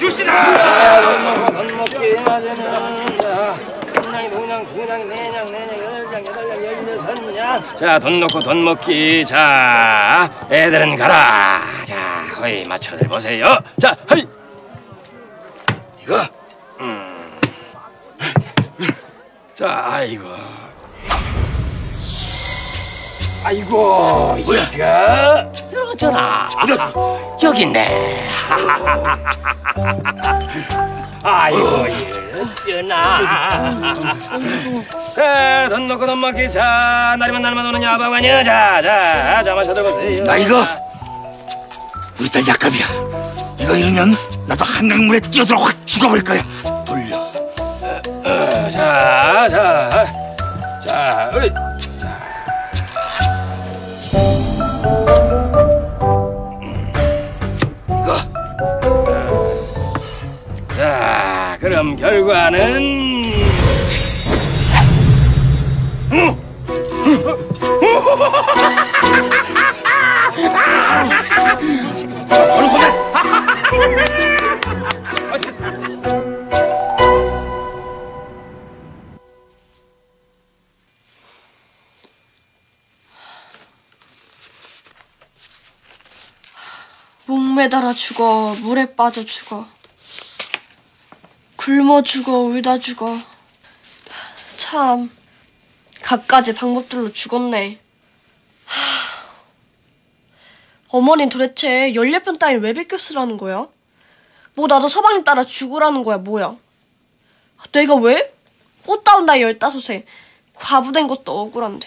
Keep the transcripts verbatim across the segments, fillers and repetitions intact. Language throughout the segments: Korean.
굿이다. 돈 먹기 맞으면 냥, 두냥, 두냥, 네냥, 네냥, 열냥, 여덟냥, 열여섯냥. 자, 돈 놓고 돈 먹기. 자, 애들은 가라. 자, 허이 맞춰들 보세요. 자, 허이. 이거. 음. 자, 아이고. 아이고, 뭐야? 이거 전화. 여기 있네. 아이고, 전화. 자, 돈 놓고 돈 먹기. 자, 날이면 날만 오는 야바가냐. 자, 자, 자, 마셔도 보세요. 나 이거 우리 딸 약값이야. 이거 잃으면 나도 한강물에 뛰어들어 확 죽어버릴 거야. 돌려. 어, 어, 자, 자, 자, 어이. 자, 그럼 결과는 얼른 손에. 목매달아 죽어, 물에 빠져 죽어. 굶어 죽어, 울다 죽어. 참, 갖가지 방법들로 죽었네. 어머닌 도대체 열예편 따위를 왜 베껴 쓰라는 거야? 뭐 나도 서방님 따라 죽으라는 거야, 뭐야? 내가 왜? 꽃다운 나이 열다섯에 과부된 것도 억울한데.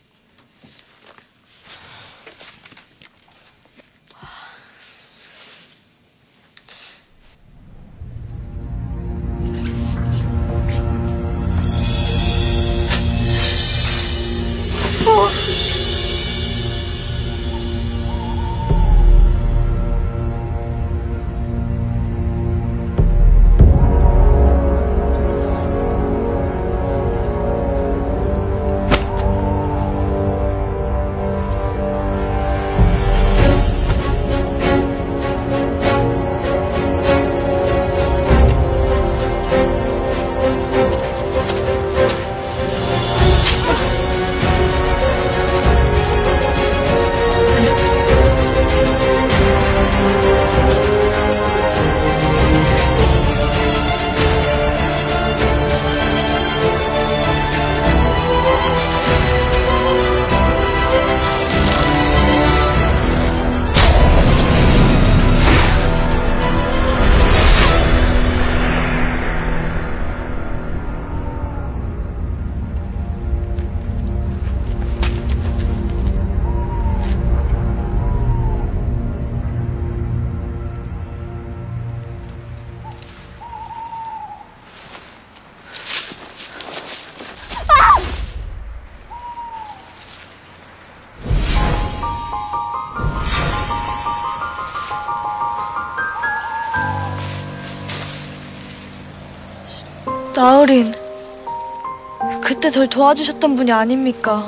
나으린, 그때 절 도와주셨던 분이 아닙니까?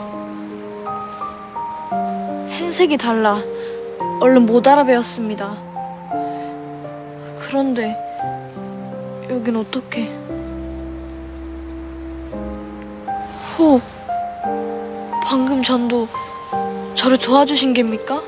행색이 달라 얼른 못 알아뵈었습니다. 그런데 여긴 어떻게? 호, 방금 전도 저를 도와주신 겁니까?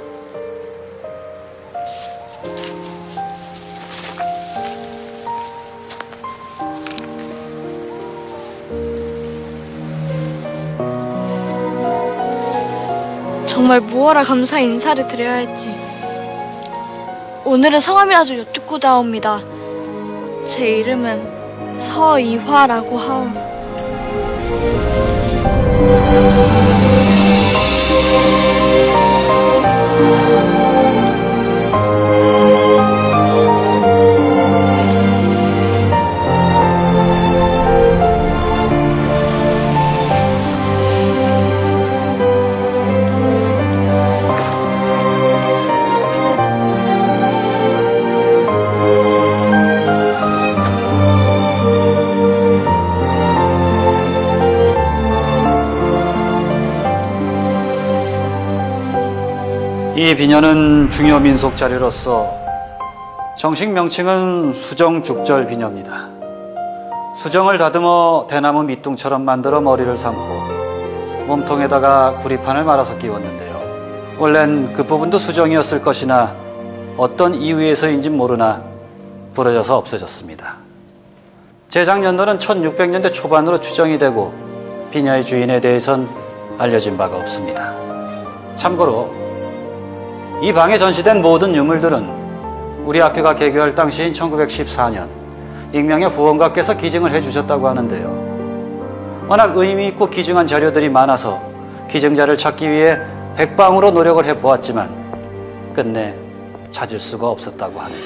정말 무어라 감사 인사를 드려야 할지. 오늘은 성함이라도 여쭙고자 합니다. 제 이름은 서이화라고 하오. 이 비녀는 중요 민속 자료로서 정식 명칭은 수정죽절 비녀입니다. 수정을 다듬어 대나무 밑둥처럼 만들어 머리를 삼고 몸통에다가 구리판을 말아서 끼웠는데요. 원래는 그 부분도 수정이었을 것이나 어떤 이유에서인지 모르나 부러져서 없어졌습니다. 제작년도는 천육백 년대 초반으로 추정이 되고 비녀의 주인에 대해선 알려진 바가 없습니다. 참고로 이 방에 전시된 모든 유물들은 우리 학교가 개교할 당시인 천구백십사 년 익명의 후원가께서 기증을 해주셨다고 하는데요. 워낙 의미 있고 기증한 자료들이 많아서 기증자를 찾기 위해 백방으로 노력을 해보았지만 끝내 찾을 수가 없었다고 하네요.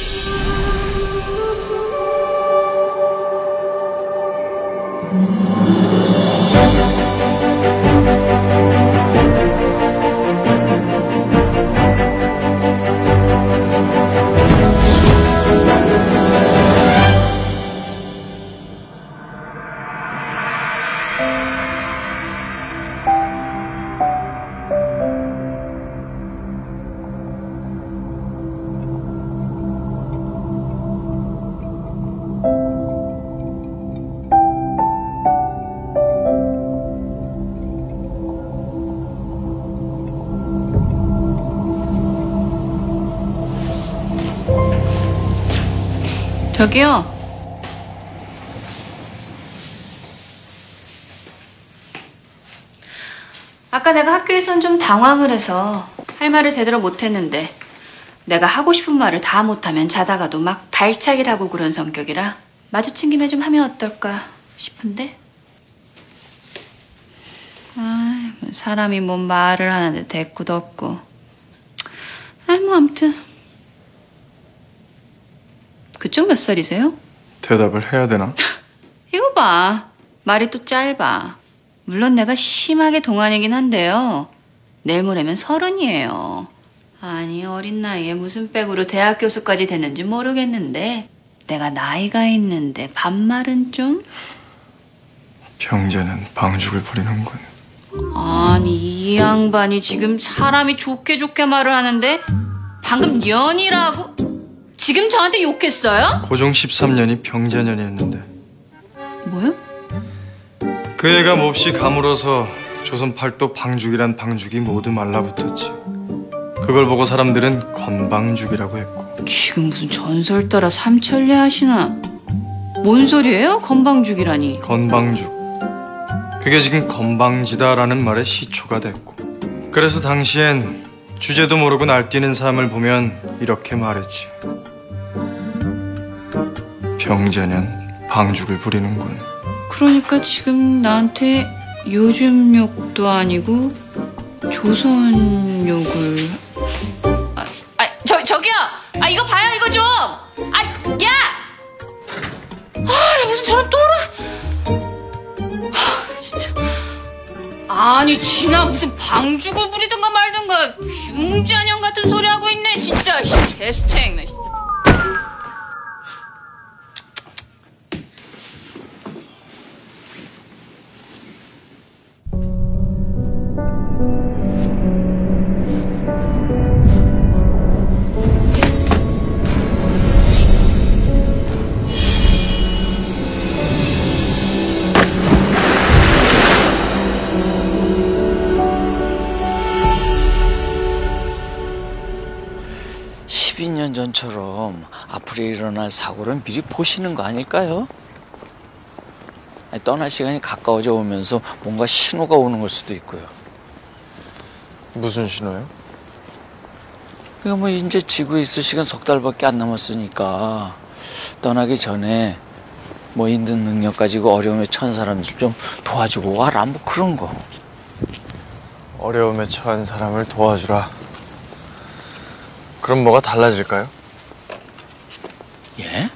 저기요. 아까 내가 학교에선 좀 당황을 해서 할 말을 제대로 못했는데 내가 하고 싶은 말을 다 못하면 자다가도 막 발차기를 하고 그런 성격이라 마주친 김에 좀 하면 어떨까 싶은데. 아, 사람이 뭐 말을 하는데 대꾸도 없고. 아, 뭐 아무튼. 그쪽 몇 살이세요? 대답을 해야 되나? 이거 봐. 말이 또 짧아. 물론 내가 심하게 동안이긴 한데요. 내일 모레면 서른이에요. 아니 어린 나이에 무슨 백으로 대학 교수까지 됐는지 모르겠는데 내가 나이가 있는데 반말은 좀? 병자는 방죽을 부리는군. 아니 이 양반이 지금 사람이 좋게 좋게 말을 하는데 방금 년이라고? 지금 저한테 욕했어요? 고종 십삼 년이 병자년이었는데 뭐요? 그 애가 몹시 가물어서 조선 팔도 방죽이란 방죽이 모두 말라붙었지. 그걸 보고 사람들은 건방죽이라고 했고. 지금 무슨 전설 따라 삼천리 하시나? 뭔 소리예요? 건방죽이라니. 건방죽. 그게 지금 건방지다라는 말에 시초가 됐고. 그래서 당시엔 주제도 모르고 날뛰는 사람을 보면 이렇게 말했지. 병자년 방죽을 부리는군. 그러니까 지금 나한테 요즘 욕도 아니고 조선 욕을. 아, 아 저, 저기요! 아, 이거 봐요, 이거 좀! 아, 야! 아, 무슨 저런 또라. 아, 진짜. 아니, 지나 무슨 방죽을 부리든가 말든가 융자년 같은 소리 하고 있네, 진짜. 제스탱. 십이 년 전처럼 앞으로 일어날 사고를 미리 보시는 거 아닐까요? 아니, 떠날 시간이 가까워져 오면서 뭔가 신호가 오는 걸 수도 있고요. 무슨 신호요? 그러니까 뭐 이제 지구에 있을 시간 석 달밖에 안 남았으니까 떠나기 전에 뭐 있는 능력 가지고 어려움에 처한 사람들 좀 도와주고 와라, 뭐 그런 거. 어려움에 처한 사람을 도와주라. 그럼 뭐가 달라질까요? 예?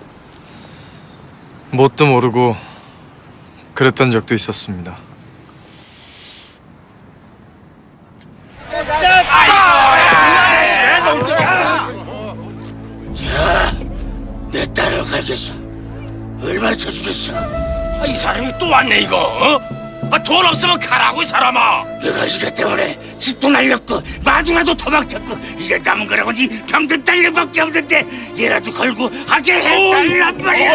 뭣도 모르고 그랬던 적도 있었습니다. 자, 내 딸을 갈겠어. 얼마 쳐주겠어? 아, 이 사람이 또 왔네 이거. 어? 아, 돈 없으면 가라고 이 사람아. 내가 이것 때문에 집도 날렸고 마누라도 도망쳤고 이제 남은 거라고 니 병든 딸내밖에 없는데 얘라도 걸고 하게 해달란 말이야.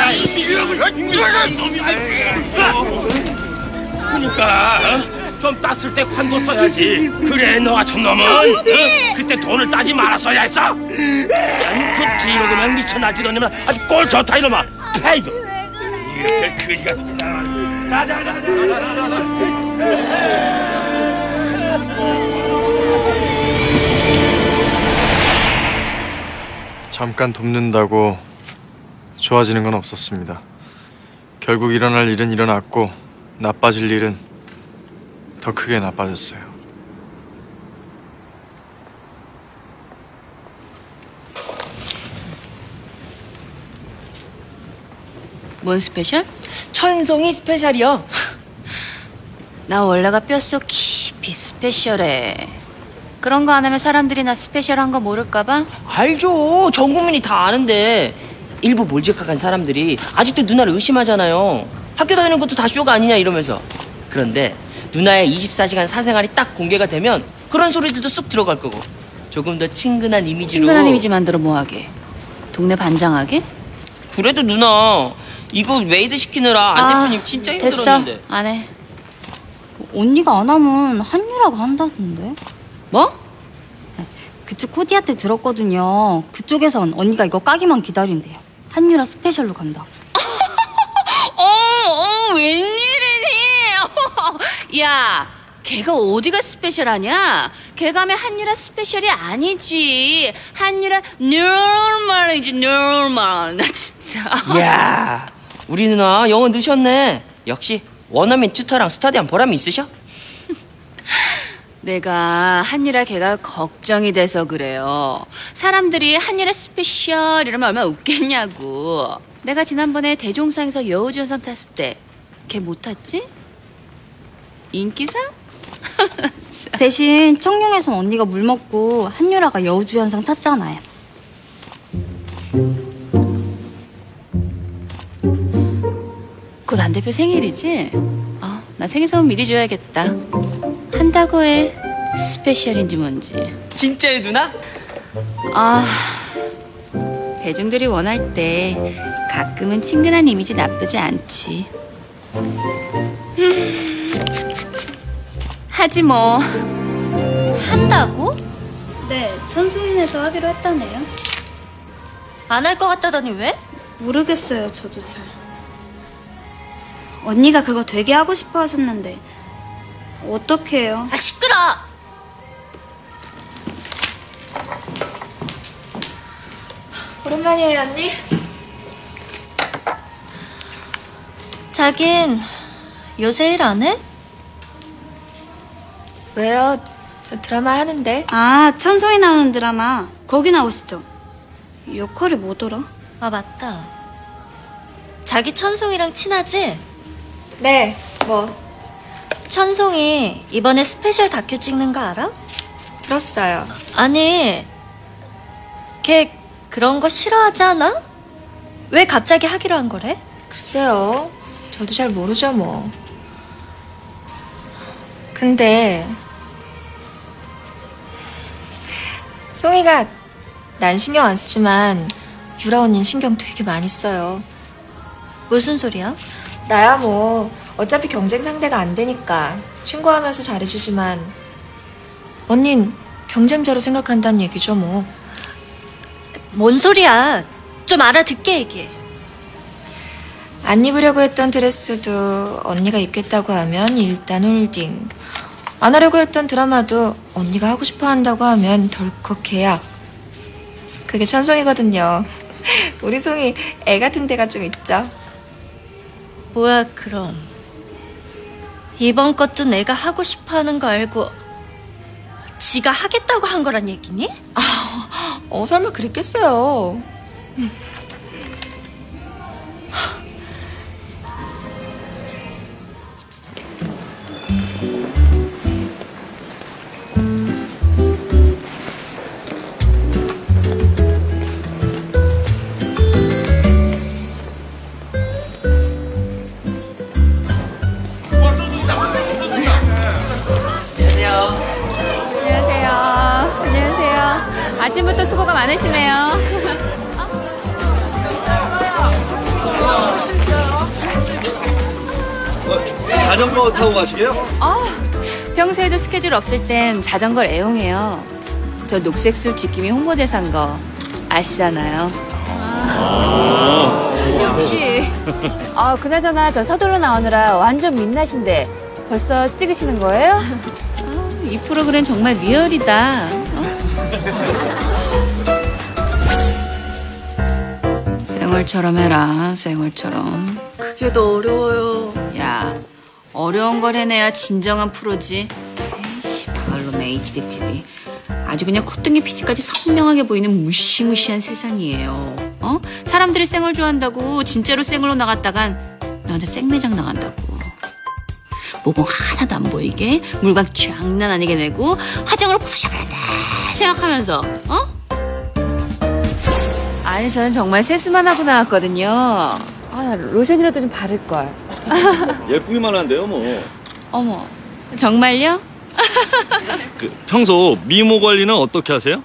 그러니까 어? 좀 땄을 때 관도 써야지. 그래 너 같은 놈은 어? 그때 돈을 따지 말았어야 했어. 아니 그 뒤로 그냥 미쳐 날뛰던 놈은 아주 꼴 좋다 이놈아. 페이드 이렇게 그지 같은 놈. 자자자자자자자. 잠깐 돕는다고 좋아지는 건 없었습니다. 결국 일어날 일은 일어났고 나빠질 일은 더 크게 나빠졌어요. 뭔 스페셜? 천송이 스페셜이요. 나 원래가 뼛속 깊이 스페셜해. 그런 거 안 하면 사람들이 나 스페셜한 거 모를까봐? 알죠. 전 국민이 다 아는데 일부 몰직한 사람들이 아직도 누나를 의심하잖아요. 학교 다니는 것도 다 쇼가 아니냐 이러면서. 그런데 누나의 이십사 시간 사생활이 딱 공개가 되면 그런 소리들도 쑥 들어갈 거고 조금 더 친근한 이미지로. 친근한 이미지 만들어 뭐하게? 동네 반장하게? 그래도 누나 이거 메이드 시키느라 안 대표님 진짜 힘들었는데. 됐어. 안 해. 언니가 안 하면 한유라가 한다던데. 뭐? 그쪽 코디한테 들었거든요. 그쪽에선 언니가 이거 까기만 기다린대요. 한유라 스페셜로 간다고. 어, 어, 웬일이니? 야, 걔가 어디가 스페셜하냐? 걔가 하면 한유라 스페셜이 아니지. 한유라 normal이지, normal. 나 진짜. 이야, 우리 누나 영어 넣으셨네. 역시 원어민 튜터랑 스터디한 보람이 있으셔? 내가 한유라 걔가 걱정이 돼서 그래요. 사람들이 한유라 스페셜 이러면 얼마나 웃겠냐고. 내가 지난번에 대종상에서 여우주연상 탔을 때 걔 못 탔지? 인기상? 대신 청룡에선 언니가 물 먹고 한유라가 여우주연상 탔잖아요. 곧 안 대표 생일이지? 어, 나 생일 선물 미리 줘야겠다. 한다고 해. 스페셜인지 뭔지. 진짜요 누나? 아, 대중들이 원할 때 가끔은 친근한 이미지 나쁘지 않지. 음, 하지 뭐. 한다고? 네, 천수인에서 하기로 했다네요. 안 할 것 같다더니 왜? 모르겠어요, 저도 잘. 언니가 그거 되게 하고 싶어 하셨는데 어떻게 해요? 아, 시끄러! 오랜만이에요, 언니. 자긴 요새 일 안 해? 왜요? 저 드라마 하는데. 아, 천소희 나오는 드라마 거기 나오시죠? 역할이 뭐더라? 아, 맞다. 자기 천송이랑 친하지? 네, 뭐 천송이 이번에 스페셜 다큐 찍는 거 알아? 들었어요. 아니, 걔 그런 거 싫어하지 않아? 왜 갑자기 하기로 한 거래? 글쎄요. 저도 잘 모르죠, 뭐. 근데 송이가 난 신경 안 쓰지만 유라 언니는 신경 되게 많이 써요. 무슨 소리야? 나야 뭐 어차피 경쟁 상대가 안 되니까 친구하면서 잘해주지만 언닌 경쟁자로 생각한다는 얘기죠, 뭐. 뭔 소리야? 좀 알아듣게 얘기해. 안 입으려고 했던 드레스도 언니가 입겠다고 하면 일단 홀딩. 안 하려고 했던 드라마도 언니가 하고 싶어 한다고 하면 덜컥 계약. 그게 천송이거든요. 우리 송이 애 같은 데가 좀 있죠. 뭐야, 그럼. 이번 것도 내가 하고 싶어 하는 거 알고 지가 하겠다고 한 거란 얘기니? 아, 어, 설마 그랬겠어요. 좋으시네요. 자전거 타고 가시게요? 어, 평소에도 스케줄 없을 땐 자전거를 애용해요. 저 녹색숲 지킴이 홍보대사인 거 아시잖아요. 아, 역시. 아, 그나저나 저 서둘러 나오느라 완전 민낯인데 벌써 찍으시는 거예요? 아, 이 프로그램 정말 리얼이다. 어? 쌩얼처럼 해라, 쌩얼처럼. 그게 더 어려워요. 야, 어려운 걸 해내야 진정한 프로지. 에이씨, 바갈로메 에이치디티비. 아주 그냥 콧등에 피지까지 선명하게 보이는 무시무시한 세상이에요. 어? 사람들이 쌩얼 좋아한다고 진짜로 쌩얼로 나갔다간 너한테 생매장 나간다고. 모공 하나도 안 보이게 물광 장난 아니게 내고 화장으로 포토샵을 한다 생각하면서 어? 아니 저는 정말 세수만 하고 나왔거든요. 아, 로션이라도 좀 바를걸. 예쁘기만 한데요, 뭐. 어머, 정말요? 그, 평소 미모 관리는 어떻게 하세요?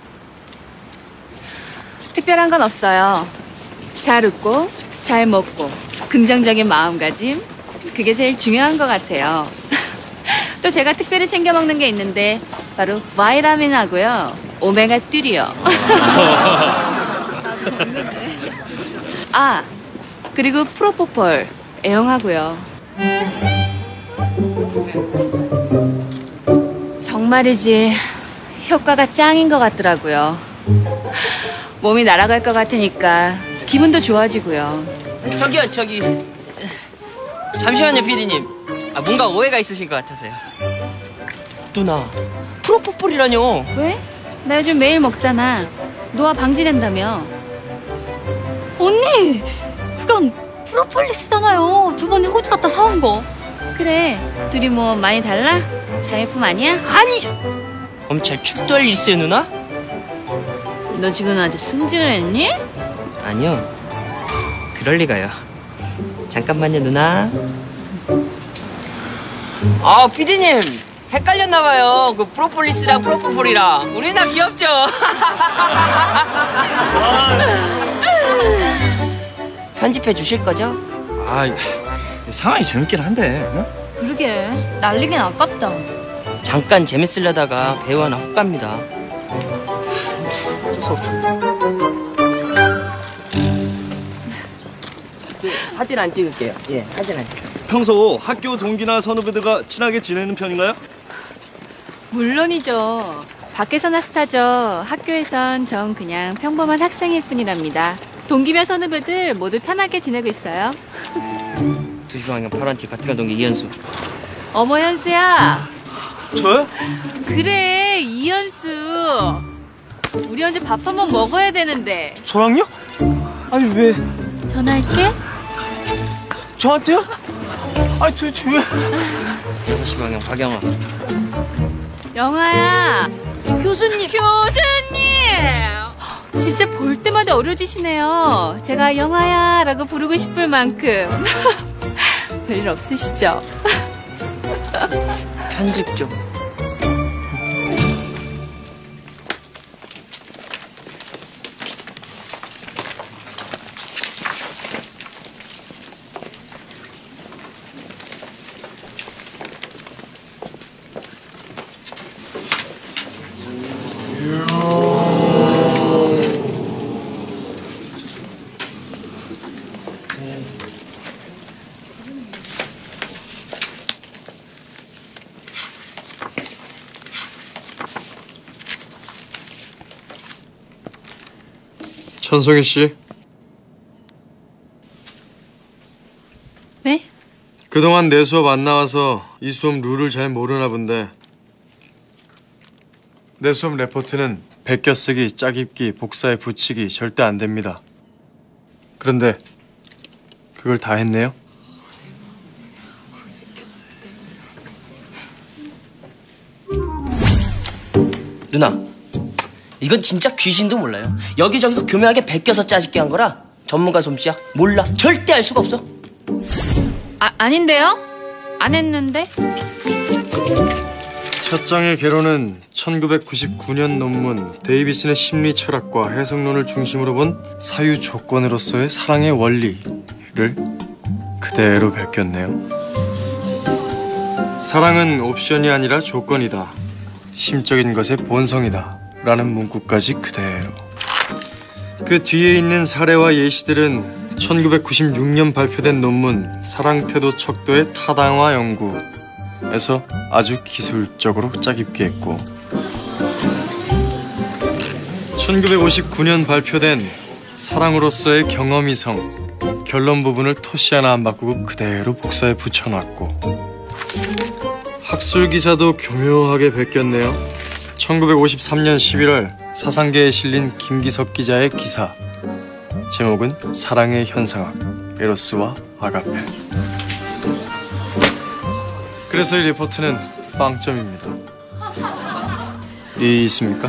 특별한 건 없어요. 잘 웃고, 잘 먹고, 긍정적인 마음가짐. 그게 제일 중요한 것 같아요. 또 제가 특별히 챙겨 먹는 게 있는데 바로 바이타민하고요, 오메가 삼이요. 아, 그리고 프로포폴 애용하고요. 정말이지 효과가 짱인 것 같더라고요. 몸이 날아갈 것 같으니까 기분도 좋아지고요. 저기요, 저기. 잠시만요, 피디님. 아, 뭔가 오해가 있으신 것 같아서요. 누나, 프로포폴이라뇨? 왜? 나 요즘 매일 먹잖아. 노화 방지된다며. 언니! 그건 프로폴리스잖아요. 저번에 호주 갔다 사온 거. 그래, 둘이 뭐 많이 달라? 자매품 아니야? 아니! 엄청 축도할 일 있어요, 누나? 너 지금 나한테 승질을 했니? 아니요. 그럴 리가요. 잠깐만요, 누나. 아, 피디님. 헷갈렸나봐요. 그 프로폴리스랑 프로포폴이랑. 우리 누나 귀엽죠? 편집해 주실 거죠? 아, 상황이 재밌긴 한데. 응? 그러게, 날리긴 아깝다. 잠깐 재밌으려다가 배우 하나 훅 갑니다. 사진 안 찍을게요. 예, 사진 안 찍을게요. 평소 학교 동기나 선후배들과 친하게 지내는 편인가요? 물론이죠. 밖에서나 스타죠. 학교에선 전 그냥 평범한 학생일 뿐이랍니다. 동기며 선후배들 모두 편하게 지내고 있어요. 두시 방향 파란 티 같은 동기 이현수. 어머 현수야. 저요? 그래 이현수. 우리 언제 밥 한 번 먹어야 되는데. 저랑요? 아니 왜? 전화할게. 저한테요? 아니 도대체 왜? 여섯 시 방향 박영아. 영아야. 교수님. 교수님. 진짜 볼 때마다 어려지시네요. 제가 영아야라고 부르고 싶을 만큼. 별일 없으시죠? 편집 좀. 천송이 씨. 네? 그동안 내 수업 안 나와서 이 수업 룰을 잘 모르나 본데 내 수업 레포트는 베껴쓰기, 짜깁기, 복사에 붙이기 절대 안 됩니다. 그런데 그걸 다 했네요? 누나, 이건 진짜 귀신도 몰라요. 여기저기서 교묘하게 베껴서 짜집게 한 거라 전문가 솜씨야. 몰라. 절대 알 수가 없어. 아, 아닌데요? 안 했는데? 첫 장의 개론은 천구백구십구 년 논문 데이비슨의 심리 철학과 해석론을 중심으로 본 사유 조건으로서의 사랑의 원리를 그대로 베꼈네요. 사랑은 옵션이 아니라 조건이다. 심적인 것의 본성이다. 라는 문구까지 그대로. 그 뒤에 있는 사례와 예시들은 천구백구십육 년 발표된 논문 사랑태도 척도의 타당화 연구에서 아주 기술적으로 짜깁기 했고, 천구백오십구 년 발표된 사랑으로서의 경험이성 결론 부분을 토시 하나 안 바꾸고 그대로 복사해 붙여놨고, 학술 기사도 교묘하게 베꼈네요. 천구백오십삼 년 십일월 사상계에 실린 김기석 기자의 기사. 제목은 사랑의 현상학, 에로스와 아가페. 그래서 이 리포트는 빵점입니다. 이해 있습니까?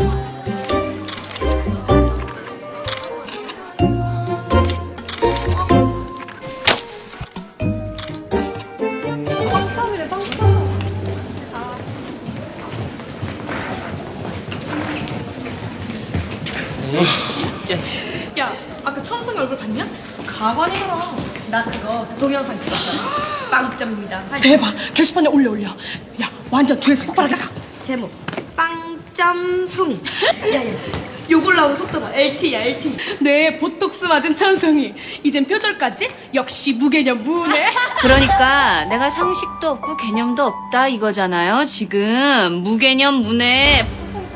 야, 아까 천성이 얼굴 봤냐? 가관이더라. 나 그거 동영상 찍었잖아. 빵점입니다. 대박! 게시판에 올려 올려. 야, 완전 조회수 폭발하겠다. 제목 빵점 송이. 야야, 요걸 나오는 속도 봐. 엘티야 엘티. 네, 보톡스 맞은 천성이. 이젠 표절까지? 역시 무개념 무네. 그러니까 내가 상식도 없고 개념도 없다 이거잖아요. 지금 무개념 무네.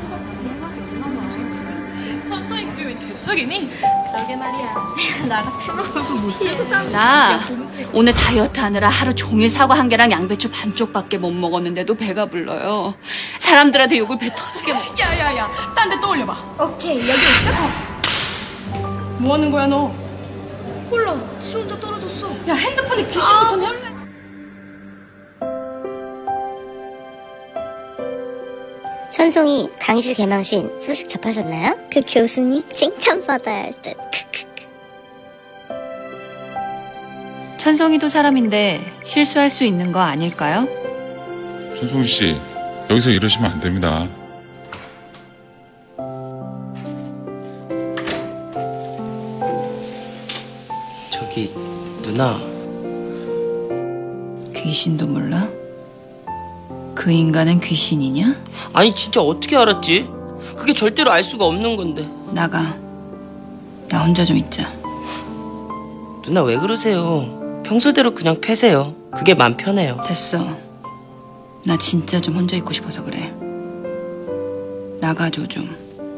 천성이 그게 왜 개쪽이니? 그러게 말이야. 나 같으면 못 나 오늘 다이어트 하느라 하루 종일 사과 한 개랑 양배추 반쪽밖에 못 먹었는데도 배가 불러요. 사람들한테 욕을 배 터지게 먹. 야야야, 딴 데 또 올려봐. 오케이, 여기 있다. 뭐 하는 거야 너? 몰라, 지 혼자 떨어졌어. 야, 핸드폰에 귀신부터 내. 천송이 강의실 개망신 소식 접하셨나요? 그 교수님 칭찬받아야 할 듯. 천성이도 사람인데 실수할 수 있는 거 아닐까요? 천송이 씨, 여기서 이러시면 안 됩니다. 저기 누나. 귀신도 몰라? 그 인간은 귀신이냐? 아니 진짜 어떻게 알았지? 그게 절대로 알 수가 없는 건데. 나가. 나 혼자 좀 있자. 누나 왜 그러세요? 평소대로 그냥 패세요. 그게 맘 편해요. 됐어. 나 진짜 좀 혼자 있고 싶어서 그래. 나가줘 좀.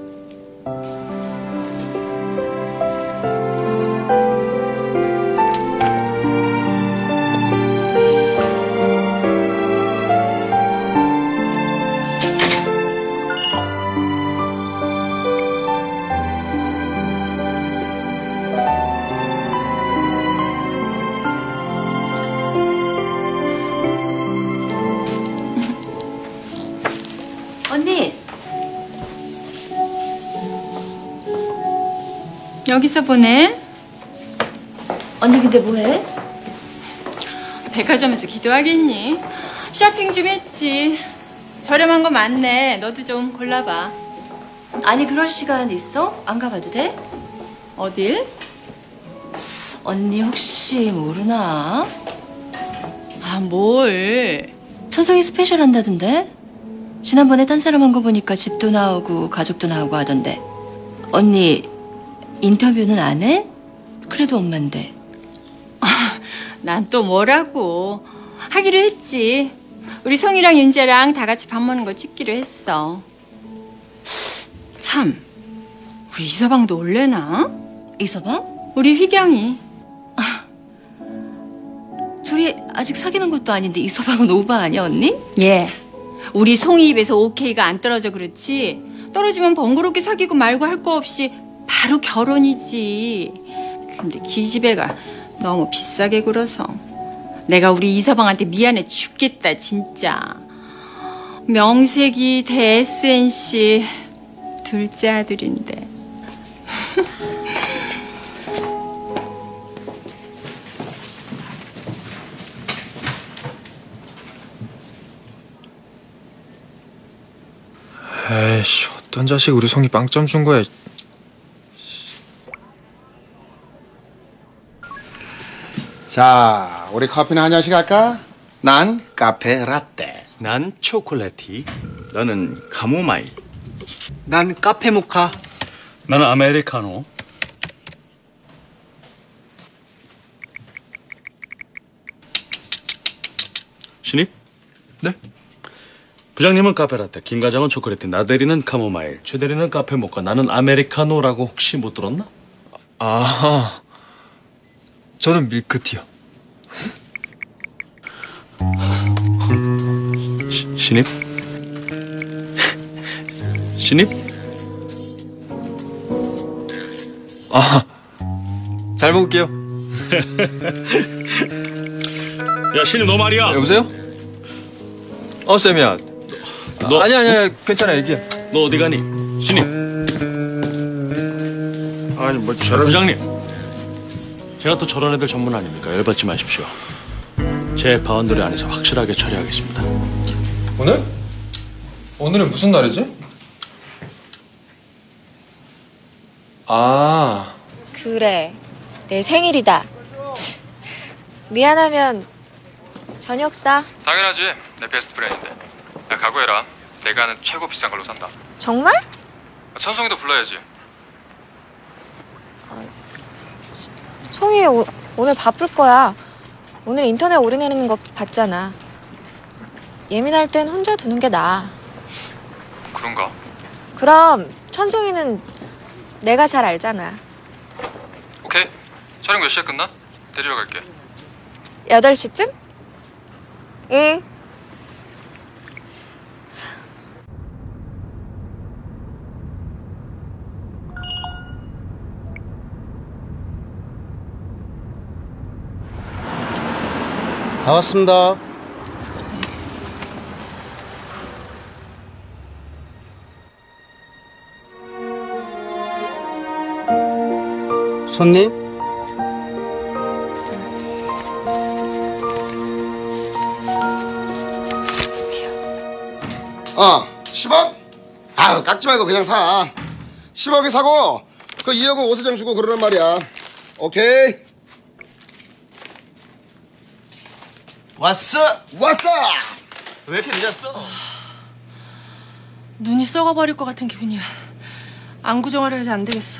언니. 여기서 보내. 언니 근데 뭐해? 백화점에서 기도하겠니? 쇼핑 좀 했지. 저렴한 거 많네. 너도 좀 골라봐. 아니 그럴 시간 있어? 안 가봐도 돼? 어딜? 언니 혹시 모르나? 아 뭘? 천성이 스페셜 한다던데? 지난번에 딴 사람 한 거 보니까 집도 나오고 가족도 나오고 하던데. 언니 인터뷰는 안 해? 그래도 엄만데. 난 또 뭐라고. 하기로 했지. 우리 송이랑 윤재랑 다 같이 밥 먹는 거 찍기로 했어. 참, 우리 이서방도 올래나? 이서방? 우리 휘경이. 아, 둘이 아직 사귀는 것도 아닌데 이서방은 오바 아니야 언니? 예. 우리 송이 입에서 오케이가 안 떨어져 그렇지. 떨어지면 번거롭게 사귀고 말고 할 거 없이 바로 결혼이지. 근데 기집애가 너무 비싸게 굴어서 내가 우리 이서방한테 미안해 죽겠다 진짜. 명색이 대 에스엔씨 둘째 아들인데. 에이씨, 어떤 자식 우리 송이 빵점 준 거야. 자, 우리 커피는 한 잔씩 할까? 난 카페 라떼. 난 초콜릿티. 너는 카모마일. 난 카페 모카. 나는 아메리카노. 신입? 네? 부장님은 카페라떼, 김 과장은 초콜릿, 나대리는 카모마일, 최대리는 카페 모카, 나는 아메리카노라고 혹시 못 들었나? 아, 저는 밀크티요. 시, 신입? 신입? 아, 잘 먹을게요. 야, 신입 너 말이야. 여보세요? 어, 쌤이야. 너 아니 아니야, 괜찮아, 얘기해. 너 어디 가니? 신입. 아니 뭐 저런. 부장님. 제가 또 저런 애들 전문 아닙니까? 열받지 마십시오. 제 바운더리 안에서 확실하게 처리하겠습니다. 오늘? 오늘은 무슨 날이지? 아, 그래, 내 생일이다. 치, 미안하면 저녁 사. 당연하지. 내 베스트 프렌드인데. 야, 각오해라. 내가 아는 최고 비싼 걸로 산다. 정말? 천송이도 불러야지. 송이 오, 오늘 바쁠 거야. 오늘 인터넷 오류내리는 거 봤잖아. 예민할 땐 혼자 두는 게 나아. 그런가? 그럼 천송이는 내가 잘 알잖아. 오케이. 촬영 몇 시에 끝나? 데리러 갈게. 여덟 시쯤? 응. 다 왔습니다. 손님? 어, 십억? 아유, 깎지 말고 그냥 사. 십억에 사고 그 이억은 오수장 주고 그러란 말이야. 오케이? 왔어? 왔어! 왜 이렇게 늦었어? 눈이 썩어버릴 것 같은 기분이야. 안구정화를 해서 안 되겠어.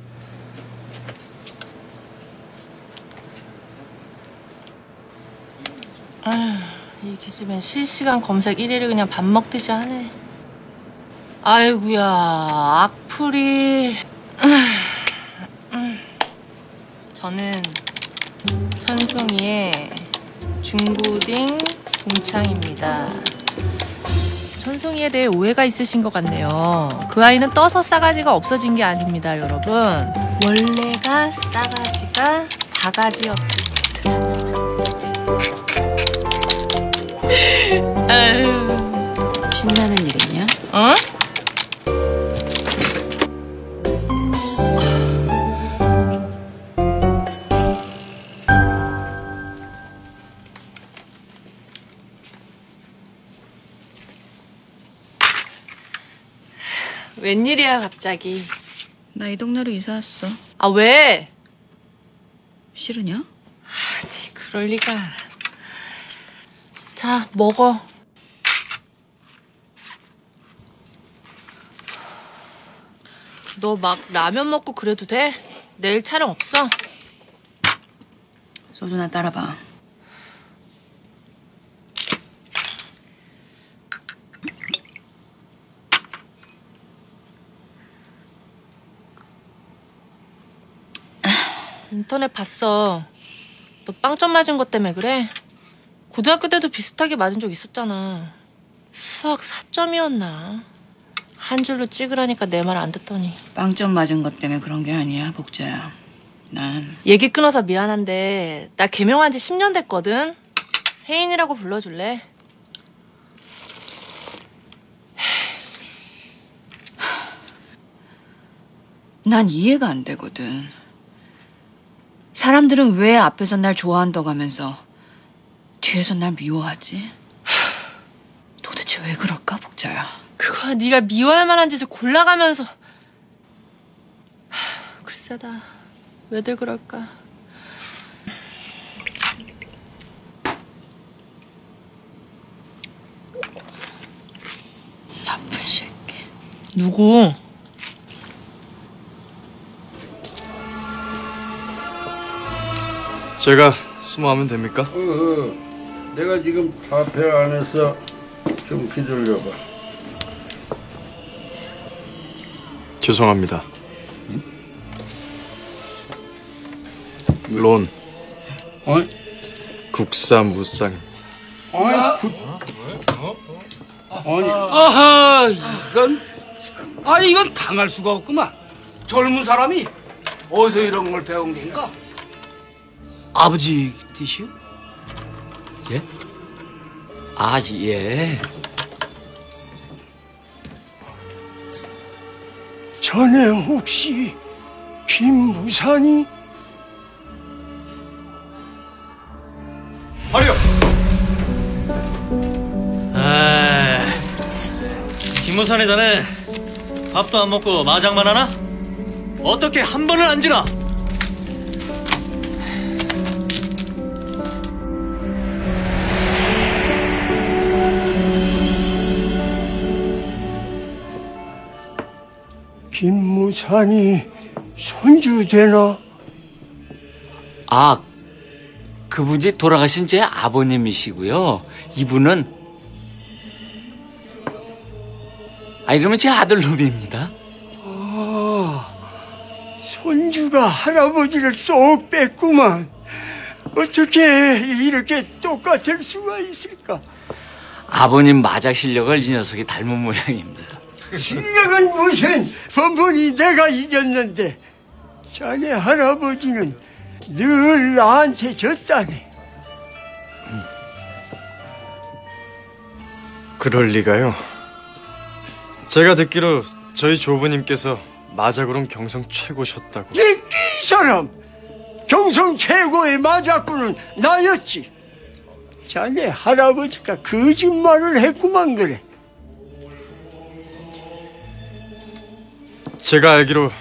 아휴, 이 기집애 실시간 검색 일 위를 그냥 밥 먹듯이 하네. 아이고야, 악플이. 저는 천송이의 중고딩 동창입니다. 천송이에 대해 오해가 있으신 것 같네요. 그 아이는 떠서 싸가지가 없어진 게 아닙니다, 여러분. 원래가 싸가지가 바가지였다. 아유, 신나는 일이냐? 어? 웬일이야 갑자기. 나 이 동네로 이사 왔어. 아 왜? 싫으냐? 아니 그럴 리가. 자 먹어. 너 막 라면 먹고 그래도 돼? 내일 촬영 없어? 소주나 따라봐. 인터넷 봤어. 너 빵점 맞은 것 때문에 그래? 고등학교 때도 비슷하게 맞은 적 있었잖아. 수학 사 점이었나? 한 줄로 찍으라니까 내 말 안 듣더니. 빵점 맞은 것 때문에 그런 게 아니야, 복자야. 난 얘기 끊어서 미안한데 나 개명한 지 십 년 됐거든. 혜인이라고 불러줄래? 난 이해가 안 되거든. 사람들은 왜 앞에서 날 좋아한다고 하면서 뒤에서 날 미워하지? 도대체 왜 그럴까, 복자야? 그거야 네가 미워할 만한 짓을 골라가면서. 하, 글쎄다. 왜들 그럴까? 나쁜 새끼. 누구? 제가 스모하면 됩니까? 어, 어, 내가 지금 답변 안 해서 좀 기다려봐. 죄송합니다. 응? 론. 어? 국사무상. 아니, 그... 아니, 아하, 이건, 아 이건 당할 수가 없구만. 젊은 사람이 어디서 이런 걸 배운 게인가? 아버지 뜻이요? 예? 아, 예. 전에 혹시 김무산이? 화려! 아, 김무산이 자네 밥도 안 먹고 마장만 하나? 어떻게 한 번을 안 지나? 김무산이 손주 되나? 아, 그분이 돌아가신 제 아버님이시고요. 이분은 아 이러면 제 아들놈입니다. 아, 손주가 할아버지를 쏙 뺐구만. 어떻게 이렇게 똑같을 수가 있을까? 아버님 마작 실력을 이 녀석이 닮은 모양입니다. 실력은 무슨, 번번이 내가 이겼는데 자네 할아버지는 늘 나한테 졌다네. 그럴 리가요. 제가 듣기로 저희 조부님께서 마작으론 경성 최고셨다고. 이, 이 사람! 경성 최고의 마작꾼은 나였지. 자네 할아버지가 거짓말을 했구만 그래. 제가 알기로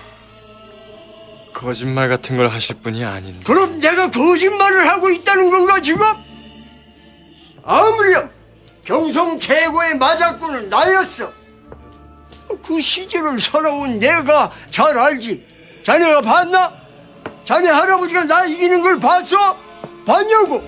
거짓말 같은 걸 하실 분이 아닌데. 그럼 내가 거짓말을 하고 있다는 건가 지금? 아무렴 경성 최고의 마작꾼은 나였어. 그 시절을 살아온 내가 잘 알지. 자네가 봤나? 자네 할아버지가 나 이기는 걸 봤어? 봤냐고?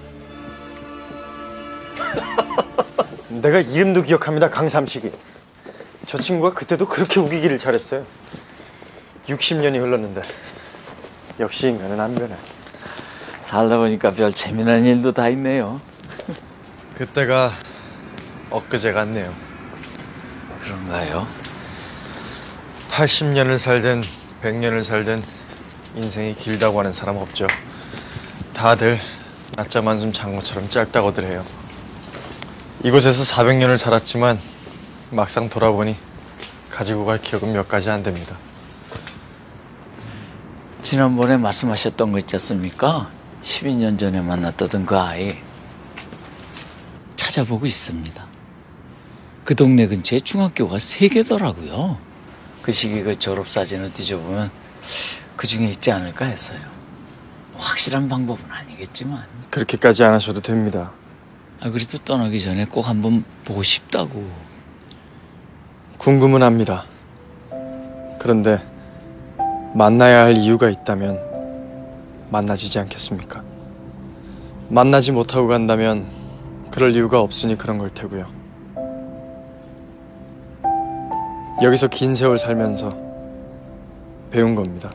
내가 이름도 기억합니다. 강삼식이. 저 친구가 그때도 그렇게 우기기를 잘했어요. 육십 년이 흘렀는데 역시 인간은 안 변해. 살다 보니까 별 재미난 일도 다 있네요. 그때가 엊그제 같네요. 그런가요? 팔십 년을 살든 백 년을 살든 인생이 길다고 하는 사람 없죠. 다들 낮잠 한숨 장모처럼 짧다고들 해요. 이곳에서 사백 년을 살았지만 막상 돌아보니 가지고 갈 기억은 몇 가지 안 됩니다. 지난번에 말씀하셨던 거 있지 않습니까? 십이 년 전에 만났다던 그 아이 찾아보고 있습니다. 그 동네 근처에 중학교가 세 개더라고요. 그 시기 그 졸업사진을 뒤져보면 그 중에 있지 않을까 해서요. 확실한 방법은 아니겠지만 그렇게까지 안 하셔도 됩니다. 아, 그래도 떠나기 전에 꼭 한번 보고 싶다고. 궁금은 합니다. 그런데 만나야 할 이유가 있다면 만나지지 않겠습니까? 만나지 못하고 간다면 그럴 이유가 없으니 그런 걸 테고요. 여기서 긴 세월 살면서 배운 겁니다.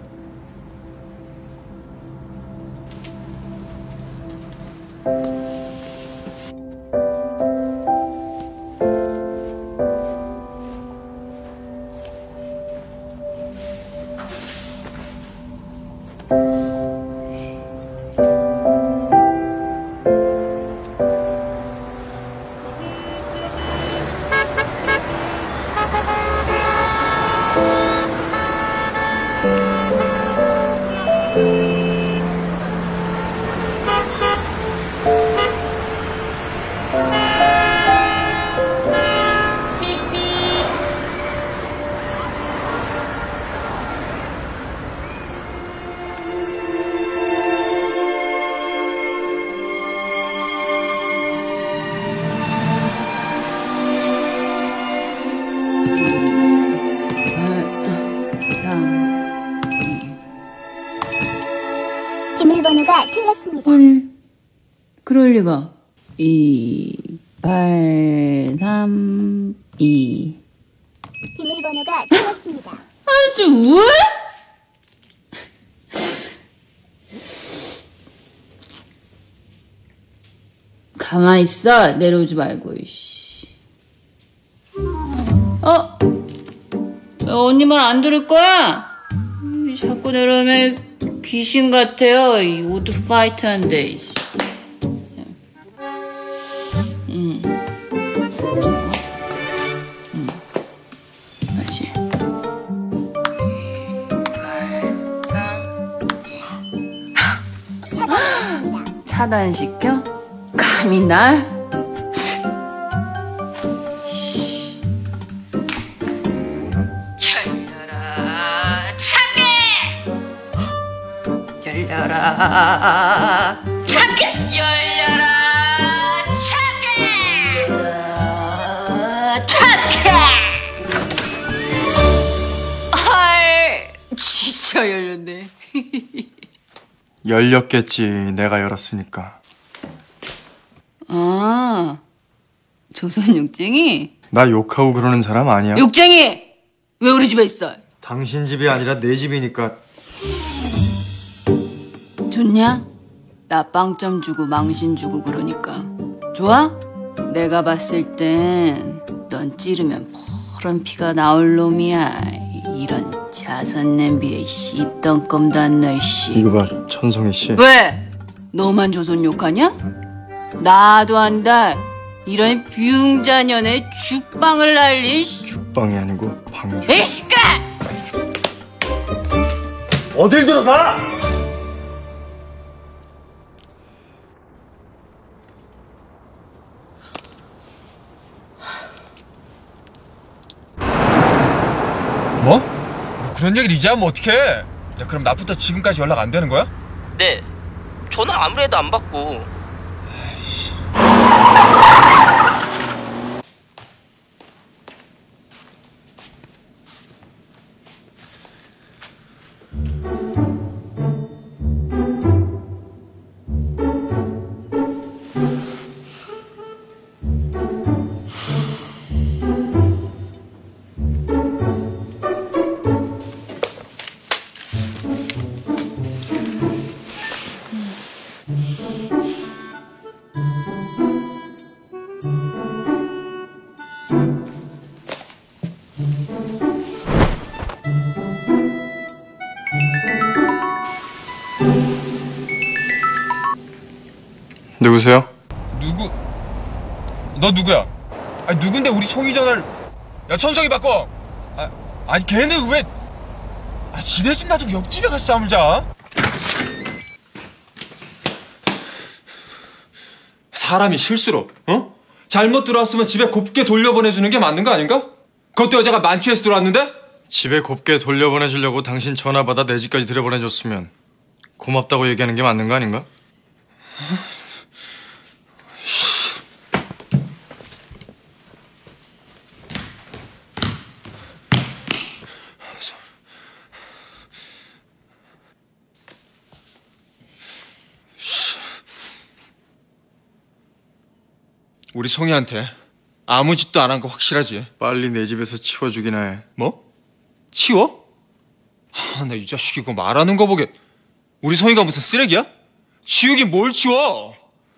어? 비밀번호가 틀렸습니다. 아니, 그럴 리가. 이, 팔, 삼, 이. 비밀번호가 틀렸습니다. 아주 왜? 가만히 있어. 내려오지 말고. 이씨. 어? 야, 언니 말 안 들을 거야? 음, 자꾸 내려오면 귀신 같아요. 이 우드 파이터 한데. 응. 응. 다시. 차단시켜? 감히 날? 열려라 차게! 열려라 차게! 열려라 차게! 열려라 차게! 헐 진짜 열렸네. 열렸겠지. 내가 열었으니까. 아, 조선 욕쟁이? 나 욕하고 그러는 사람 아니야. 욕쟁이! 왜 우리 집에 있어? 당신 집이 아니라 내 집이니까. 좋냐? 나 빵점 주고 망신 주고 그러니까. 좋아? 내가 봤을 땐 넌 찌르면 포른 피가 나올 놈이야. 이런 자선 냄비에 씹덩껌도 안 넣을 씨. 이거 봐, 천성희 씨. 왜? 너만 조선 욕하냐? 나도 한다. 이런 비웅자년의 죽방을 날릴. 죽방이 아니고 방주. 에이 시끄러! 어딜 들어가? 뭐? 뭐 그런 얘기를 이제 하면 어떡해? 야, 그럼 나부터 지금까지 연락 안 되는 거야? 네. 전화 아무래도 안 받고. 누구세요? 누구? 너 누구야? 아니 누군데 우리 송이 전화를? 야 천성이 바꿔. 아, 아니 걔는 왜? 아 지네 집 놔두고 옆집에 가서 싸움을 자? 사람이 실수로 어? 잘못 들어왔으면 집에 곱게 돌려보내주는 게 맞는 거 아닌가? 그것도 여자가 만취해서 들어왔는데? 집에 곱게 돌려보내주려고 당신 전화 받아 내 집까지 들여보내줬으면 고맙다고 얘기하는 게 맞는 거 아닌가? 우리 송이한테 아무 짓도 안 한 거 확실하지? 빨리 내 집에서 치워주기나 해. 뭐? 치워? 아, 나 이 자식 이거 말하는 거 보게 우리 송이가 무슨 쓰레기야? 치우긴 뭘 치워?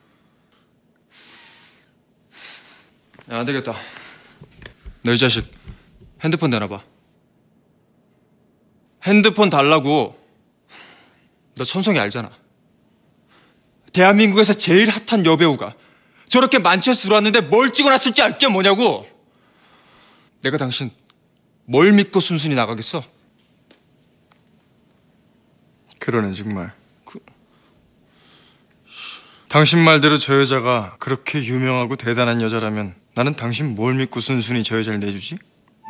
야, 안 되겠다. 너 이 자식 핸드폰 내놔봐. 핸드폰 달라고. 너 천성이 알잖아. 대한민국에서 제일 핫한 여배우가 저렇게 만취해서 들어왔는데 뭘 찍어놨을지 알 게 뭐냐고. 내가 당신 뭘 믿고 순순히 나가겠어? 그러네 정말. 그... 당신 말대로 저 여자가 그렇게 유명하고 대단한 여자라면 나는 당신 뭘 믿고 순순히 저 여자를 내주지?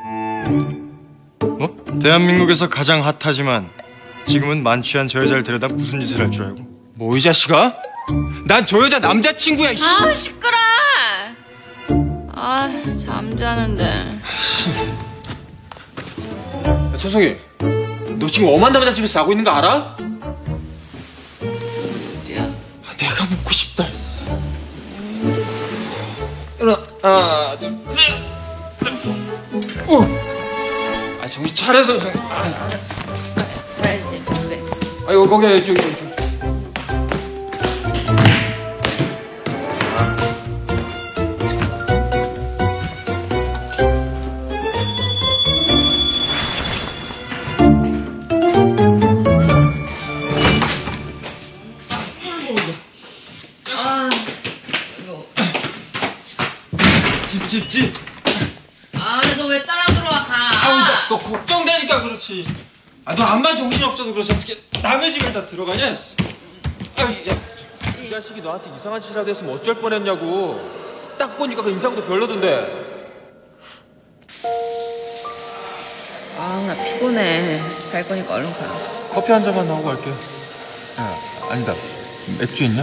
뭐? 대한민국에서 가장 핫하지만 지금은 만취한 저 여자를 데려다 무슨 짓을 할 줄 알고. 뭐 이 자식아? 난 저 여자 남자친구야. 아우 시끄러. 아 잠자는데. 야, 천성이, 너 지금 엄한 남자 집에서 자고 있는 거 알아? 하나, 둘, 셋. 오. 아 정신 차려 선생. 아, 가야지. 그래. 아이고 거기 저기 저기. 아, 이거. 집집집. 아, 너 왜 따라 들어와 가? 아우 너, 너 걱정되니까 그렇지. 아 너 암만 정신 없어도 그렇지 어떻게 남의 집에 다 들어가냐? 아유 이 자식이 너한테 이상한 짓이라도 했으면 어쩔 뻔했냐고. 딱 보니까 그 인상도 별로던데. 아, 나 피곤해. 잘 거니까 얼른 가. 커피 한 잔만 나오고 갈게. 야, 아니다. 맥주 있냐?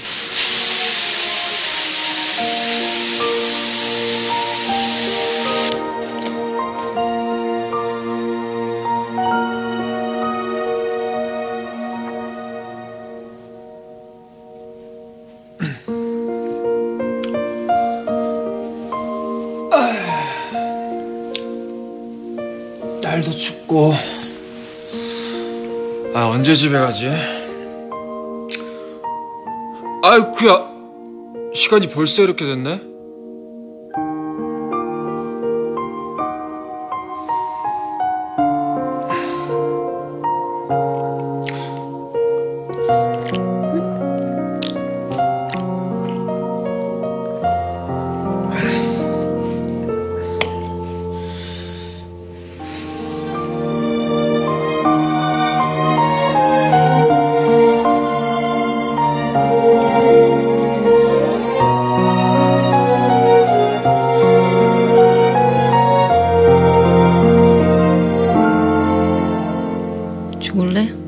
날도 춥고. 아 언제 집에 가지? 아이쿠야 시간이 벌써 이렇게 됐네? 죽을래?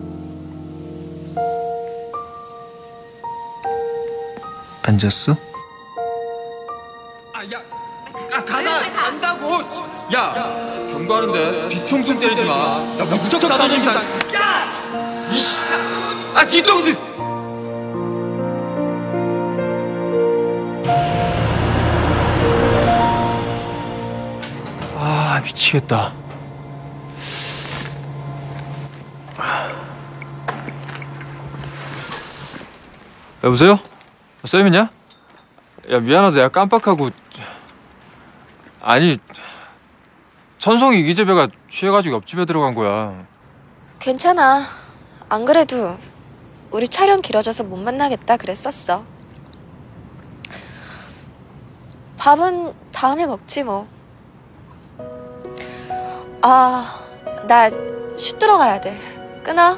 앉았어? 아야 아 가자 간다고. 야 경고하는데 뒤통수 때리지 마. 야 무척 자존심 상. 야 이씨 아 뒤통수. 아 미치겠다. 여보세요? 쌤이냐? 야 미안하다 내가 깜빡하고. 아니 천송이 이기재배가 취해가지고 옆집에 들어간 거야. 괜찮아. 안 그래도 우리 촬영 길어져서 못 만나겠다 그랬었어. 밥은 다음에 먹지 뭐. 아, 나 슛 들어가야 돼. 끊어.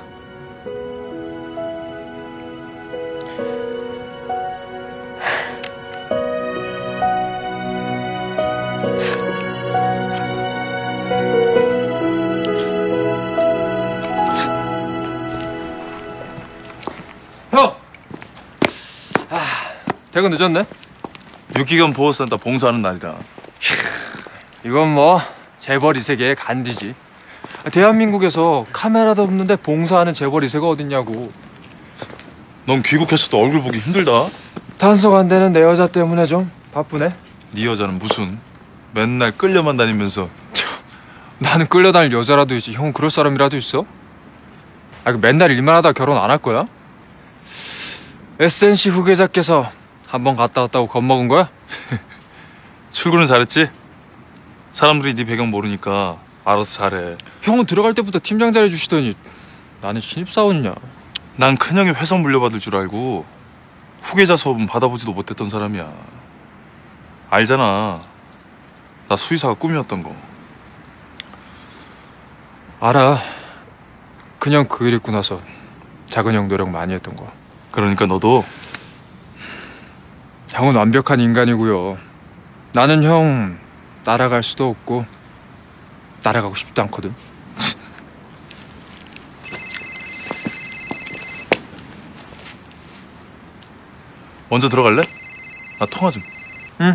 형! 아, 퇴근 늦었네? 유기견 보호센터 봉사하는 날이라. 이건 뭐 재벌 이 세계의 간디지. 대한민국에서 카메라도 없는데 봉사하는 재벌 이 세가 어딨냐고. 넌 귀국했어도 얼굴 보기 힘들다. 단속 안 되는 내 여자 때문에 좀 바쁘네. 네 여자는 무슨 맨날 끌려만 다니면서. 나는 끌려다닐 여자라도 있지. 형은 그럴 사람이라도 있어? 아, 그 맨날 일만 하다 결혼 안 할 거야? 에스엔씨 후계자께서 한번 갔다 왔다고 겁먹은 거야? 출근은 잘했지? 사람들이 네 배경 모르니까 알아서 잘해. 형은 들어갈 때부터 팀장 잘해주시더니 나는 신입사원이냐. 난 큰형이 회사 물려받을 줄 알고 후계자 수업은 받아보지도 못했던 사람이야. 알잖아. 나 수의사가 꿈이었던 거. 알아. 그냥 그 일 있고 나서 작은 형 노력 많이 했던 거. 그러니까 너도. 형은 완벽한 인간이고요. 나는 형 따라갈 수도 없고 따라가고 싶지도 않거든. 먼저 들어갈래? 나 통화 좀. 응.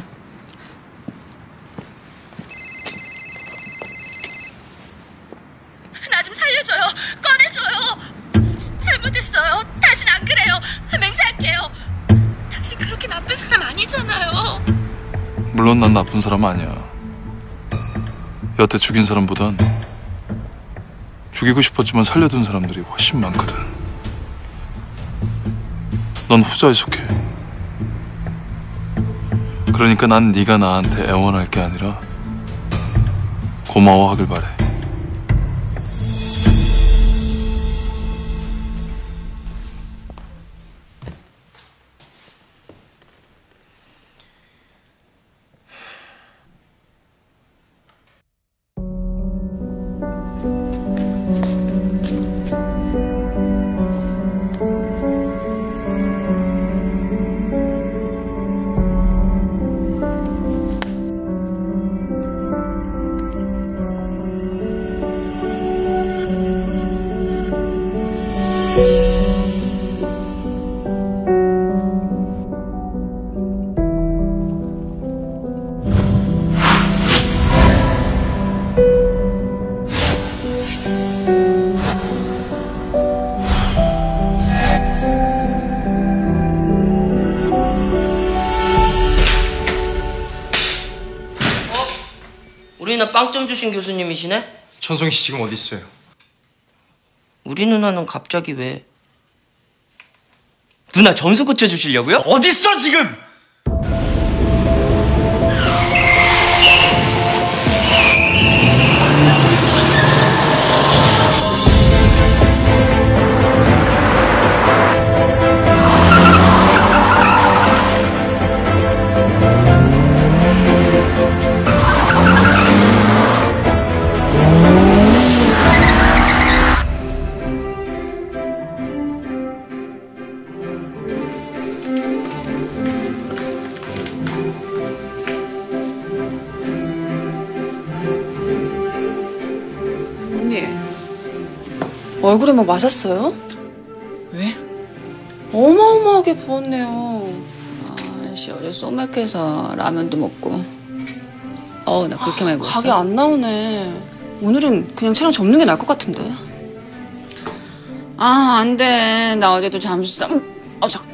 나 좀 살려줘요. 꺼내줘요. 잘못했어요. 다신 안 그래요. 맹세할게요. 당신 그렇게 나쁜 사람 아니잖아요. 물론 난 나쁜 사람 아니야. 여태 죽인 사람보단 죽이고 싶었지만 살려둔 사람들이 훨씬 많거든. 넌 후자에 속해. 그러니까 난 네가 나한테 애원할 게 아니라 고마워하길 바래. 우리나 빵점 주신 교수님이시네? 천송이 씨 지금 어디 있어요? 우리 누나는 갑자기 왜? 누나 점수 고쳐주시려고요? 어디 있어 지금? 얼굴에 뭐 맞았어요? 왜? 어마어마하게 부었네요. 아씨 어제 소맥해서 라면도 먹고. 어 나 그렇게 많이 먹었어. 각이 안 나오네. 오늘은 그냥 촬영 접는 게 나을 것 같은데. 아 안 돼. 나 어제도 잠수 쌈. 어 잠깐.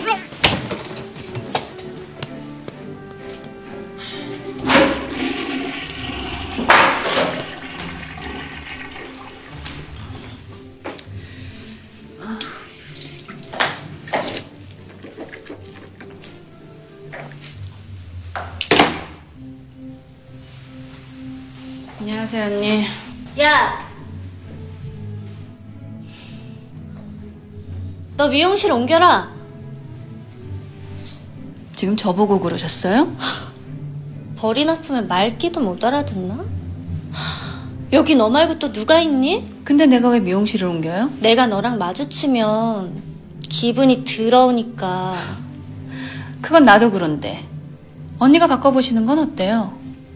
안녕하세요 언니. 야! 너 미용실 옮겨라. 지금 저보고 그러셨어요? 벌이 아프면 말귀도 못 알아듣나? 여기 너 말고 또 누가 있니? 근데 내가 왜 미용실을 옮겨요? 내가 너랑 마주치면 기분이 더러우니까. 그건 나도 그런데. 언니가 바꿔보시는 건 어때요?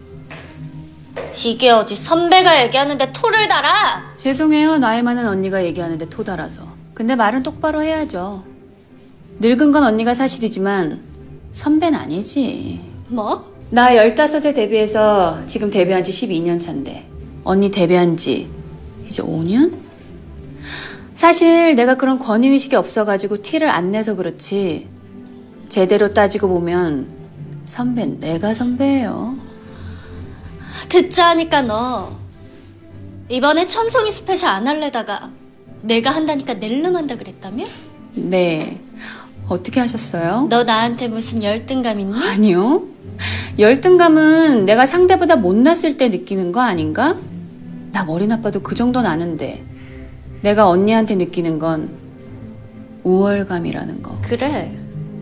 이게 어디 선배가 얘기하는데 토를 달아? 죄송해요. 나이 많은 언니가 얘기하는데 토 달아서. 근데 말은 똑바로 해야죠. 늙은 건 언니가 사실이지만 선배는 아니지. 뭐? 나 열다섯에 데뷔해서 지금 데뷔한 지 십이 년 차인데 언니 데뷔한 지 이제 오 년? 사실 내가 그런 권위의식이 없어가지고 티를 안 내서 그렇지 제대로 따지고 보면 선배는 내가 선배예요. 듣자 하니까 너 이번에 천송이 스페셜 안 할래다가 내가 한다니까 낼름한다 그랬다며? 네. 어떻게 하셨어요? 너 나한테 무슨 열등감 있니? 아니요. 열등감은 내가 상대보다 못났을 때 느끼는 거 아닌가? 나 머리 나빠도 그 정도는 아는데 내가 언니한테 느끼는 건 우월감이라는 거. 그래.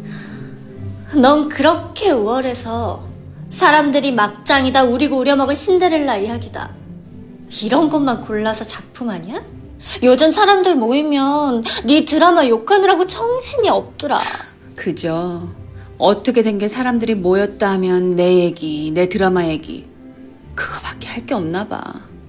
넌 그렇게 우월해서 사람들이 막장이다 우리고 우려먹을 신데렐라 이야기다 이런 것만 골라서 작품 아니야? 요즘 사람들 모이면 네 드라마 욕하느라고 정신이 없더라. 그죠. 어떻게 된 게 사람들이 모였다 하면 내 얘기, 내 드라마 얘기 그거밖에 할 게 없나 봐.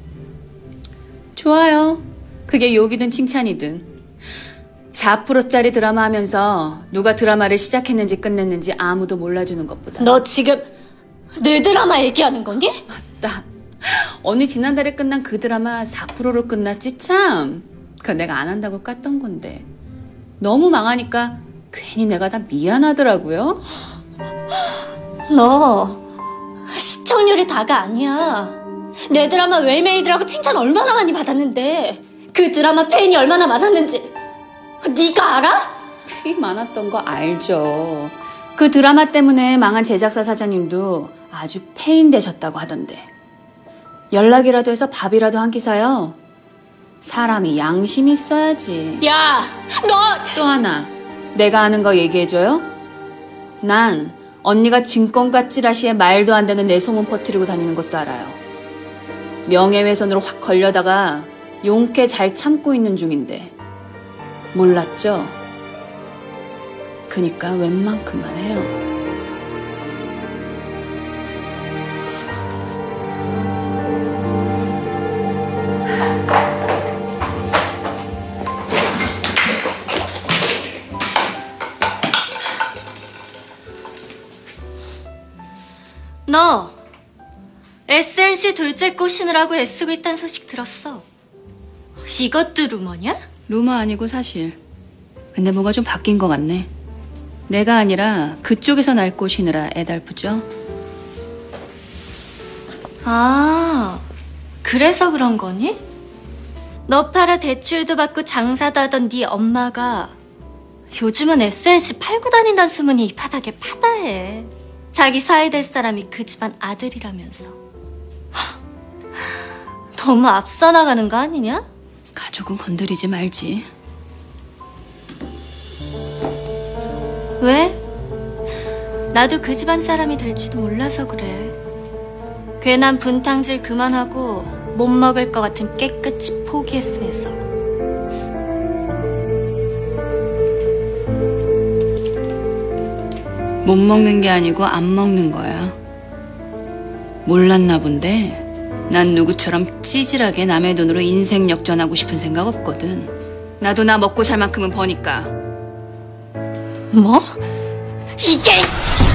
좋아요. 그게 욕이든 칭찬이든. 사 퍼센트짜리 드라마 하면서 누가 드라마를 시작했는지 끝냈는지 아무도 몰라주는 것보다. 너 지금 내 드라마 얘기하는 거니? 맞다. 언니 지난달에 끝난 그 드라마 사 퍼센트로 끝났지 참. 그건 내가 안 한다고 깠던 건데 너무 망하니까 괜히 내가 다 미안하더라고요. 너 시청률이 다가 아니야. 내 드라마 웰메이드라고 칭찬 얼마나 많이 받았는데 그 드라마 페인이 얼마나 많았는지 네가 알아? 페인 많았던 거 알죠. 그 드라마 때문에 망한 제작사 사장님도 아주 페인 되셨다고 하던데. 연락이라도 해서 밥이라도 한 끼 사요. 사람이 양심이 있어야지. 야, 너! 또 하나, 내가 아는 거 얘기해줘요? 난 언니가 증권가 찌라시에 말도 안 되는 내 소문 퍼뜨리고 다니는 것도 알아요. 명예훼손으로 확 걸려다가 용케 잘 참고 있는 중인데 몰랐죠? 그니까 웬만큼만 해요. 너 에스엔씨 둘째 꼬시느라고 애쓰고 있다는 소식 들었어. 이것도 루머냐? 루머 아니고 사실. 근데 뭐가 좀 바뀐 것 같네. 내가 아니라 그쪽에서 날 꼬시느라 애달프죠? 아, 그래서 그런 거니? 너 팔아 대출도 받고 장사도 하던 네 엄마가 요즘은 에스엔씨 팔고 다닌다는 소문이 이 바닥에 파다해. 자기 사위 될 사람이 그 집안 아들이라면서. 하, 너무 앞서 나가는 거 아니냐? 가족은 건드리지 말지. 왜? 나도 그 집안 사람이 될지도 몰라서 그래. 괜한 분탕질 그만하고 못 먹을 것 같은 깨끗이 포기했으면서. 못 먹는 게 아니고 안 먹는 거야. 몰랐나 본데 난 누구처럼 찌질하게 남의 돈으로 인생 역전하고 싶은 생각 없거든. 나도 나 먹고 살 만큼은 버니까. 뭐? 이게...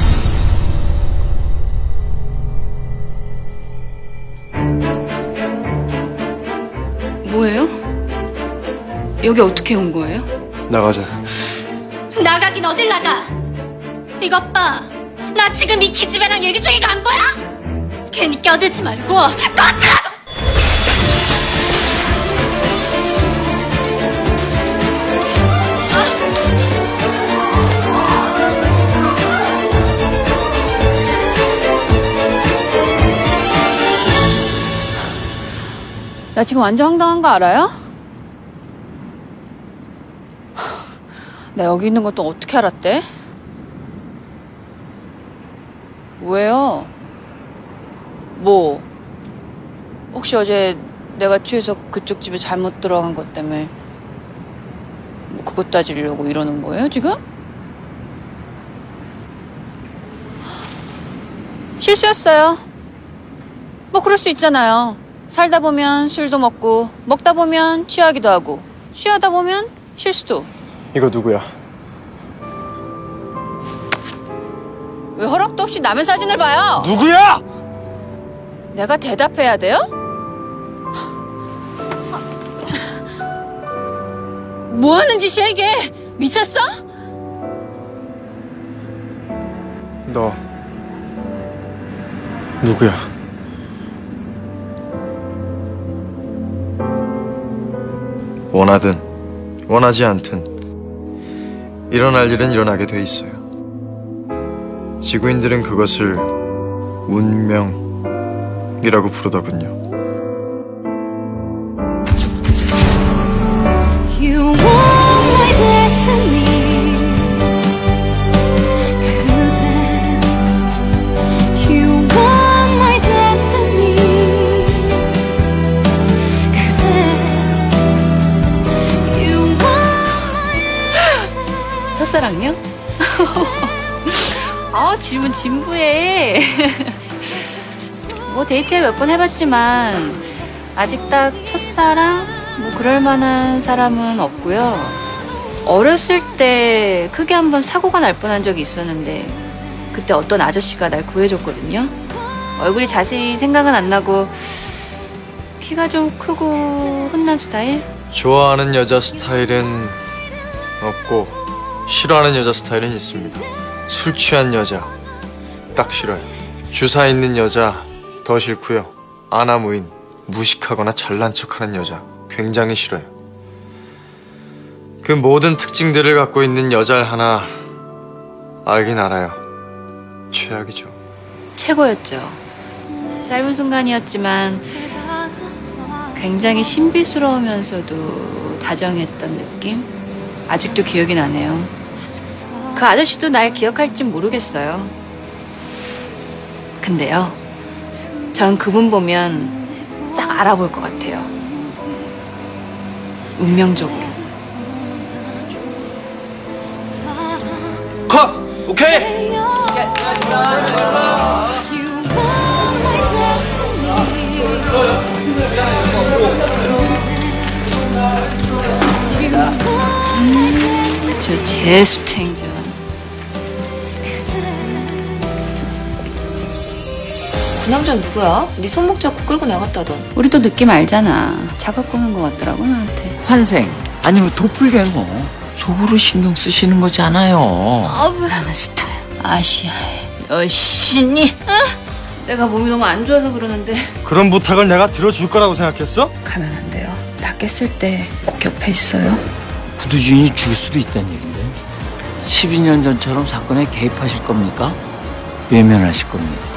뭐예요? 여기 어떻게 온 거예요? 나가자. 나가긴 어딜 나가? 이것 봐. 나 지금 이 기집애랑 얘기 중이가 안 보여? 괜히 껴들지 말고 꺼지라고! 나 지금 완전 황당한 거 알아요? 나 여기 있는 것도 어떻게 알았대? 왜요? 뭐? 혹시 어제 내가 취해서 그쪽 집에 잘못 들어간 것 때문에 뭐 그것 따지려고 이러는 거예요, 지금? 실수였어요. 뭐 그럴 수 있잖아요. 살다 보면 술도 먹고 먹다 보면 취하기도 하고 취하다 보면 실수도. 이거 누구야? 왜 허락도 없이 남의 사진을 봐요? 누구야? 내가 대답해야 돼요? 뭐 하는 짓이야 이게? 미쳤어? 너 누구야? 원하든 원하지 않든 일어날 일은 일어나게 돼 있어요. 지구인들은 그것을 운명이라고 부르더군요. You want my destiny. 그대 You want my destiny. 그대 You want my 첫사랑요? 아 질문 진부해. 뭐 데이트 몇 번 해봤지만 아직 딱 첫사랑 뭐 그럴 만한 사람은 없고요. 어렸을 때 크게 한번 사고가 날 뻔한 적이 있었는데 그때 어떤 아저씨가 날 구해줬거든요. 얼굴이 자세히 생각은 안 나고 키가 좀 크고 훈남 스타일? 좋아하는 여자 스타일은 없고 싫어하는 여자 스타일은 있습니다. 술 취한 여자 딱 싫어요. 주사 있는 여자 더 싫고요. 아나무인, 무식하거나 잘난 척하는 여자 굉장히 싫어요. 그 모든 특징들을 갖고 있는 여자를 하나 알긴 알아요. 최악이죠. 최고였죠. 짧은 순간이었지만 굉장히 신비스러우면서도 다정했던 느낌? 아직도 기억이 나네요. 그 아저씨도 날 기억할진 모르겠어요. 근데요, 전 그분 보면 딱 알아볼 것 같아요. 운명적으로. 컷! 오케이! 음, 저 재수탱전. 그 남자 누구야? 네 손목 잡고 끌고 나갔다던. 우리도 느낌 알잖아. 자극 보는 것 같더라고 나한테. 환생 아니면 도플갱어 속으로 신경 쓰시는 거지 않아요. 아, 진짜. 아시아의 여신이. 아, 내가 몸이 너무 안 좋아서 그러는데. 그런 부탁을 내가 들어줄 거라고 생각했어? 가면 안 돼요. 다 깼을 때 꼭 옆에 있어요. 부두 주인이 죽을 수도 있다는 얘긴데 십이 년 전처럼 사건에 개입하실 겁니까? 외면하실 겁니까?